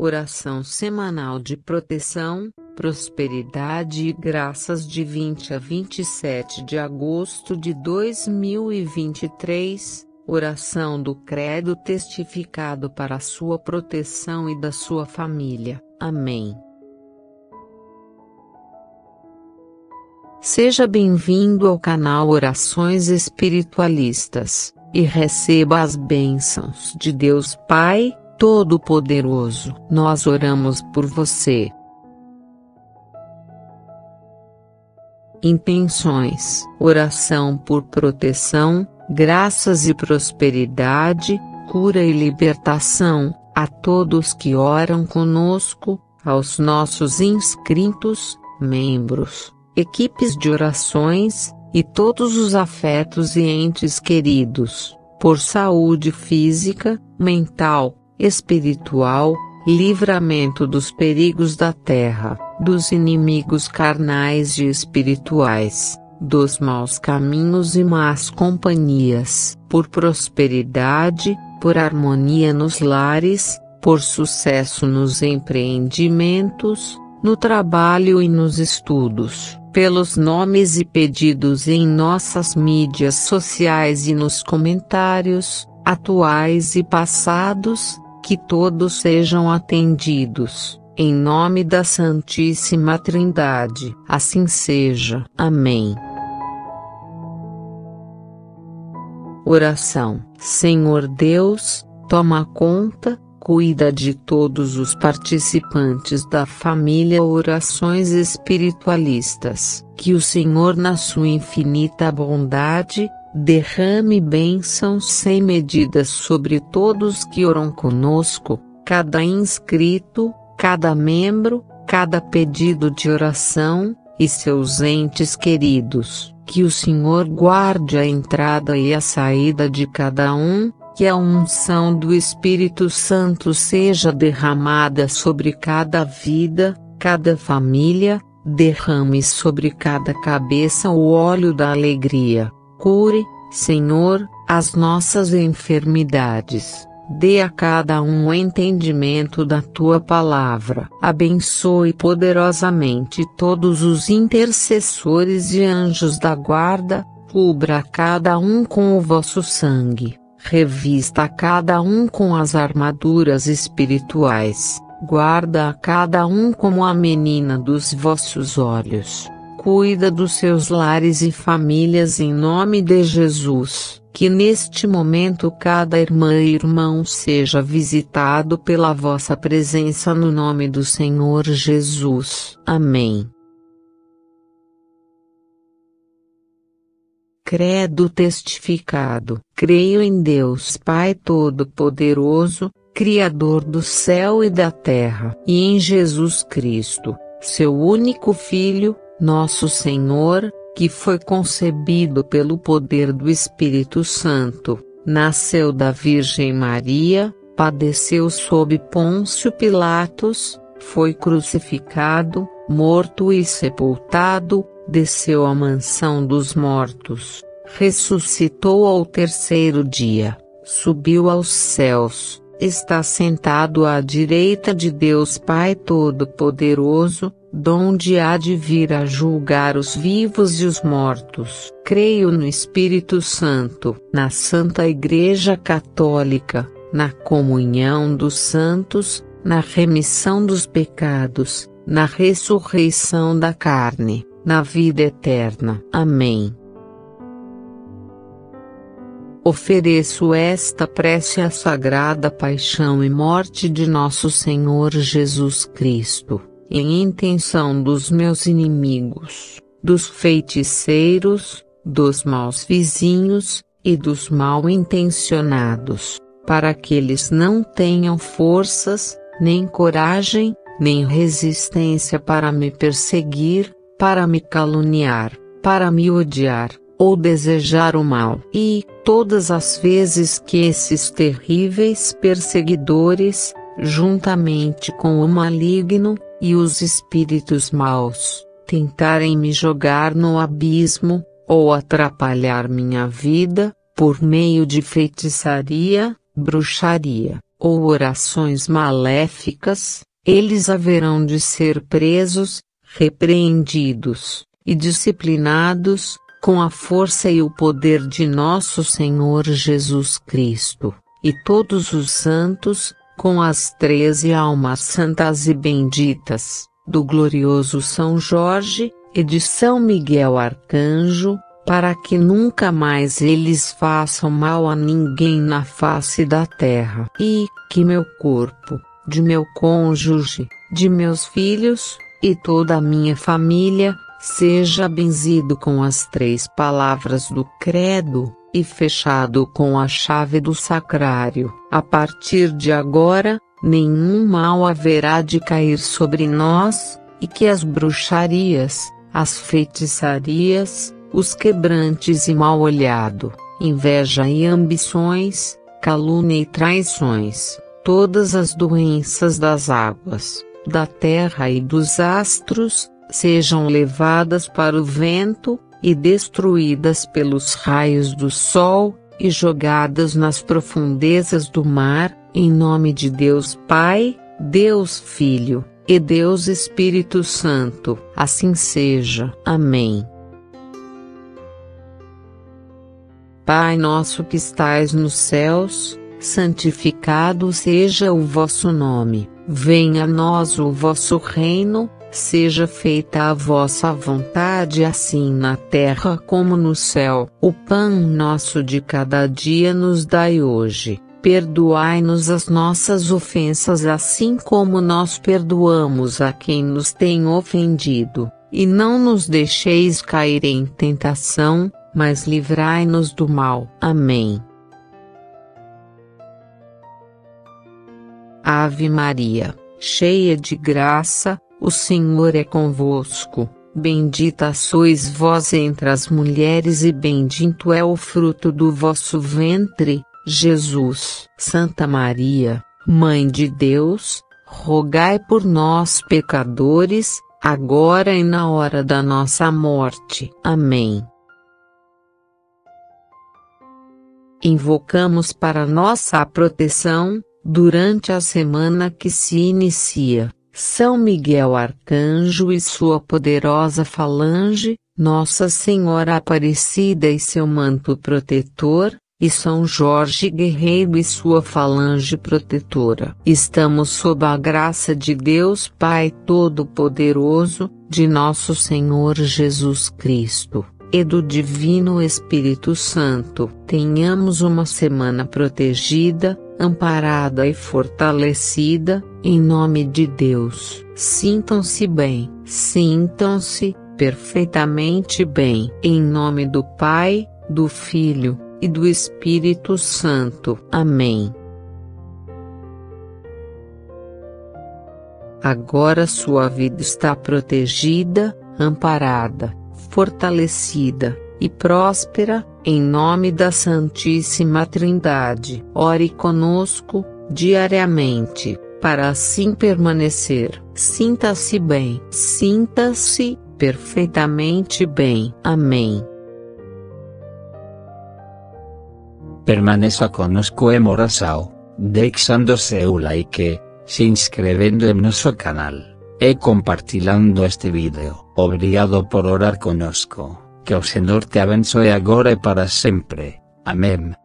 Oração semanal de proteção, prosperidade e graças de 20 a 27 de agosto de 2023. Oração do Credo testificado para a sua proteção e da sua família. Amém. Seja bem-vindo ao canal Orações Espiritualistas, e receba as bênçãos de Deus Pai Todo-Poderoso. Nós oramos por você. Intenções: oração por proteção, graças e prosperidade, cura e libertação, a todos que oram conosco, aos nossos inscritos, membros, equipes de orações, e todos os afetos e entes queridos, por saúde física, mental, espiritual, livramento dos perigos da terra, dos inimigos carnais e espirituais, dos maus caminhos e más companhias, por prosperidade, por harmonia nos lares, por sucesso nos empreendimentos, no trabalho e nos estudos, pelos nomes e pedidos em nossas mídias sociais e nos comentários, atuais e passados, que todos sejam atendidos, em nome da Santíssima Trindade. Assim seja. Amém. Oração. Senhor Deus, toma conta, cuida de todos os participantes da família Orações Espiritualistas. Que o Senhor, na sua infinita bondade, derrame bênçãos sem medidas sobre todos que oram conosco, cada inscrito, cada membro, cada pedido de oração, e seus entes queridos. Que o Senhor guarde a entrada e a saída de cada um, que a unção do Espírito Santo seja derramada sobre cada vida, cada família, derrame sobre cada cabeça o óleo da alegria. Cure, Senhor, as nossas enfermidades. Dê a cada um o entendimento da Tua palavra. Abençoe poderosamente todos os intercessores e anjos da guarda. Cubra cada um com o vosso sangue. Revista a cada um com as armaduras espirituais. Guarda a cada um como a menina dos vossos olhos. Cuida dos seus lares e famílias em nome de Jesus. Que neste momento cada irmã e irmão seja visitado pela vossa presença no nome do Senhor Jesus. Amém. Credo testificado. Creio em Deus Pai Todo-Poderoso, Criador do céu e da terra, e em Jesus Cristo, seu único Filho, nosso Senhor, que foi concebido pelo poder do Espírito Santo, nasceu da Virgem Maria, padeceu sob Pôncio Pilatos, foi crucificado, morto e sepultado, desceu à mansão dos mortos, ressuscitou ao terceiro dia, subiu aos céus, está sentado à direita de Deus Pai Todo-Poderoso, donde há de vir a julgar os vivos e os mortos. Creio no Espírito Santo, na Santa Igreja Católica, na comunhão dos santos, na remissão dos pecados, na ressurreição da carne, na vida eterna. Amém. Ofereço esta prece à sagrada paixão e morte de nosso Senhor Jesus Cristo, em intenção dos meus inimigos, dos feiticeiros, dos maus vizinhos, e dos mal intencionados, para que eles não tenham forças, nem coragem, nem resistência para me perseguir, para me caluniar, para me odiar, ou desejar o mal. E, todas as vezes que esses terríveis perseguidores, juntamente com o maligno, e os espíritos maus, tentarem me jogar no abismo, ou atrapalhar minha vida, por meio de feitiçaria, bruxaria, ou orações maléficas, eles haverão de ser presos, repreendidos e disciplinados, com a força e o poder de nosso Senhor Jesus Cristo, e todos os santos, com as 13 almas santas e benditas, do glorioso São Jorge, e de São Miguel Arcanjo, para que nunca mais eles façam mal a ninguém na face da terra. E que meu corpo, de meu cônjuge, de meus filhos, e toda a minha família, seja benzido com as 3 palavras do credo, e fechado com a chave do sacrário. A partir de agora, nenhum mal haverá de cair sobre nós, e que as bruxarias, as feitiçarias, os quebrantes e mal-olhado, inveja e ambições, calúnia e traições, todas as doenças das águas, da terra e dos astros, sejam levadas para o vento, e destruídas pelos raios do sol, e jogadas nas profundezas do mar, em nome de Deus Pai, Deus Filho, e Deus Espírito Santo. Assim seja. Amém. Pai nosso que estais nos céus, santificado seja o vosso nome. Venha a nós o vosso reino, seja feita a vossa vontade assim na terra como no céu. O pão nosso de cada dia nos dai hoje. Perdoai-nos as nossas ofensas assim como nós perdoamos a quem nos tem ofendido. E não nos deixeis cair em tentação, mas livrai-nos do mal. Amém. Ave Maria, cheia de graça, o Senhor é convosco. Bendita sois vós entre as mulheres e bendito é o fruto do vosso ventre, Jesus. Santa Maria, Mãe de Deus, rogai por nós pecadores, agora e na hora da nossa morte. Amém. Invocamos para nossa proteção, durante a semana que se inicia, São Miguel Arcanjo e sua poderosa falange, Nossa Senhora Aparecida e seu manto protetor, e São Jorge Guerreiro e sua falange protetora. Estamos sob a graça de Deus Pai Todo-Poderoso, de nosso Senhor Jesus Cristo, e do Divino Espírito Santo. Tenhamos uma semana protegida, amparada e fortalecida, em nome de Deus. Sintam-se bem, sintam-se perfeitamente bem, em nome do Pai, do Filho e do Espírito Santo. Amém. Agora sua vida está protegida, amparada, fortalecida e próspera, em nome da Santíssima Trindade. Ore conosco, diariamente, para assim permanecer. Sinta-se bem. Sinta-se perfeitamente bem. Amém. Permaneça conosco em oração, deixando seu like, se inscrevendo em nosso canal, e compartilhando este vídeo. Obrigado por orar conosco. Que o Senhor te abençoe agora e para sempre. Amém.